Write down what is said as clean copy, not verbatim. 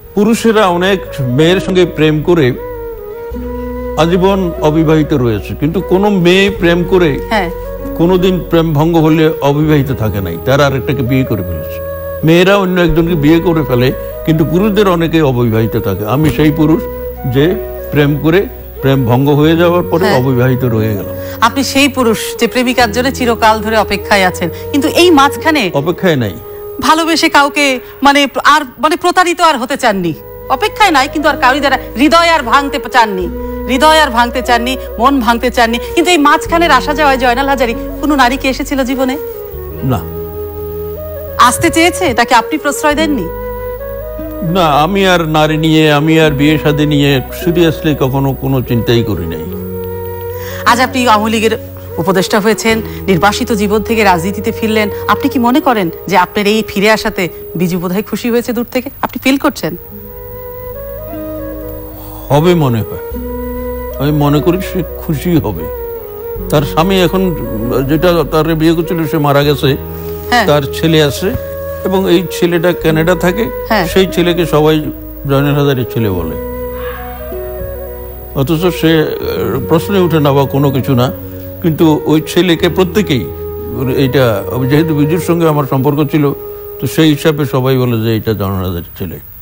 পুরুষেরা অনেক মেয়ের সঙ্গে প্রেম করে আজীবন অবিবাহিত রয়েছে, কিন্তু কোন মেয়ে প্রেম করে কোনোদিন প্রেম ভঙ্গ হলে অবিবাহিত থাকে নাই, তারা আরেকটাকে বিয়ে করে ফেলেছে। মেয়েরা অন্য একজনকে বিয়ে করে ফেলে, কিন্তু পুরুষদের অনেকে অবিবাহিত থাকে। আমি সেই পুরুষ যে প্রেম করে প্রেম ভঙ্গ হয়ে যাওয়ার পরে অবিবাহিত রয়ে গেলাম। আপনি সেই পুরুষ যে প্রেমিকার জন্য চিরকাল ধরে অপেক্ষায় আছেন, কিন্তু এই মাঝখানে অপেক্ষায় নাই, ভালোবেসে কাউকে মানে আর মানে প্রতারিত আর হতে চাননি, অপেক্ষায় নাই কিন্তু আর কাউরি দ্বারা হৃদয় আর ভাঙতে চাননি, হৃদয় আর ভাঙতে চাননি, মন ভাঙতে চাননি, কিন্তু এই মাঝখানের আসা যাওয়ায় জয়নাল হাজারী কোনো নারী কি এসেছিল জীবনে? না। আসতে চেয়েছে, তাকে আপনি প্রশ্রয় দেননি? না, আমি আর নারী নিয়ে, আমি আর বিয়ে শাদী নিয়ে সিরিয়াসলি কখনো কোনো চিন্তাই করি নাই। আজ আপনি আওয়ামী লীগের উপদেষ্টা হয়েছেন, নির্বাসিত জীবন থেকে রাজনীতিতে ফিরলেন, আপনি কি মনে করেন যে আপনার এই ফিরে আসাতে বিজু বোধহয় খুশি হয়েছে দূর থেকে? আপনি ফিল করছেন? হবে মনে হয়, আমি মনে করি সে খুশি হবে। তার স্বামী এখন যেটা তার বিয়ে করছিল সে মারা গেছে, তার ছেলে আছে এবং এই ছেলেটা কানাডা থাকে, সেই ছেলেকে সবাই জয়নাল হাজারীর ছেলে বলে, অথচ সে প্রশ্নে উঠে না বা কোনো কিছু না, কিন্তু ওই ছেলেকে প্রত্যেকেই এইটা, যেহেতু বিজুর সঙ্গে আমার সম্পর্ক ছিল তো সেই হিসাবে সবাই বলে যে এটা জয়নাল হাজারীর ছেলে।